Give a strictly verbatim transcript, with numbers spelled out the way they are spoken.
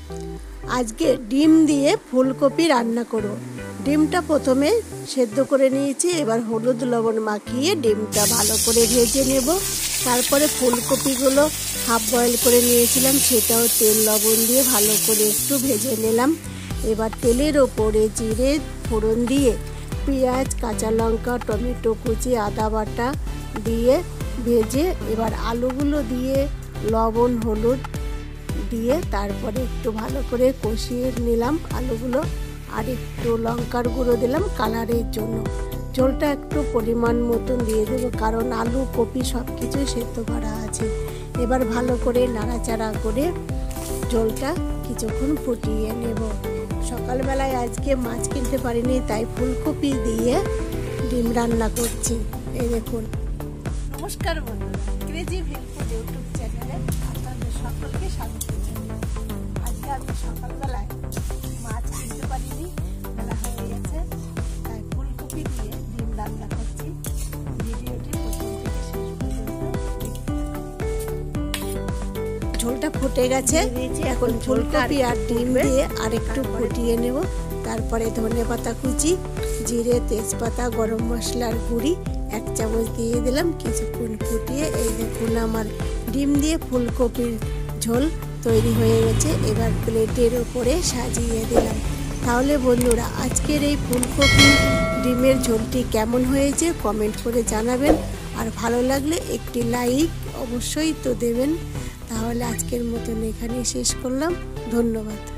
আজকে ডিম দিয়ে ফুলকপি রান্না করব। ডিমটা প্রথমে সেদ্ধ করে নিয়েছি, এবার হলুদ লবণ মাখিয়ে ডিমটা ভালো করে ভেজে নেব। তারপরে ফুলকপিগুলো হাফ বয়েল করে নিয়েছিলাম, সেটাও তেল লবণ দিয়ে ভালো করে একটু ভেজে নিলাম। এবার তেলের ওপরে জিরে ফোড়ন দিয়ে পেঁয়াজ, কাঁচা লঙ্কা, টমেটো কুচি, আদা বাটা দিয়ে ভেজে এবার আলুগুলো দিয়ে লবণ হলুদ দিয়ে তারপরে একটু ভালো করে কষিয়ে নিলাম আলুগুলো, আর একটু লঙ্কার গুঁড়ো দিলাম কালারের জন্য। ঝোলটা একটু পরিমাণ মতন দিয়ে দেবো, কারণ আলু কপি সব কিছুই সেদ্ধ করা আছে। এবার ভালো করে নাড়াচাড়া করে ঝোলটা কিছুক্ষণ ফুটিয়ে নেব। সকালবেলায় আজকে মাছ কিনতে পারিনি, তাই ফুলকপি দিয়ে ডিম রান্না করছি। এই দেখুন। নমস্কার বন্ধুরা, ক্রেজি ভিলফুড ইউটিউব চ্যানেলে আপনাদের সকলকে স্বাগত জানাই। আজকে আমি সকালবেলায় মাছ কিনতে পারিনি, বেলা হয়ে গেছে, তাই ফুলকপি দিয়ে ডিম রান্না করছি। ভিডিওটি প্রথম থেকে শেষ পর্যন্ত ঝোলটা ফুটে গেছে, এখন ফুলকপি আর ডিম দিয়ে আর একটু ফুটিয়ে নেব। তারপরে ধনেপাতা কুচি, জিরে, তেজপাতা, গরম মশলার গুঁড়ি এক চামচ দিয়ে দিলাম। কিছুক্ষণ ফুটিয়ে এই দেখুন আমার ডিম দিয়ে ফুলকপির ঝোল তৈরি হয়ে গেছে। এবার প্লেটের ওপরে সাজিয়ে দিলাম। তাহলে বন্ধুরা, আজকের এই ফুলকপি ডিমের ঝোলটি কেমন হয়েছে কমেন্ট করে জানাবেন, আর ভালো লাগলে একটি লাইক অবশ্যই তো দেবেন। তাহলে আজকের মতন এখানেই শেষ করলাম। ধন্যবাদ।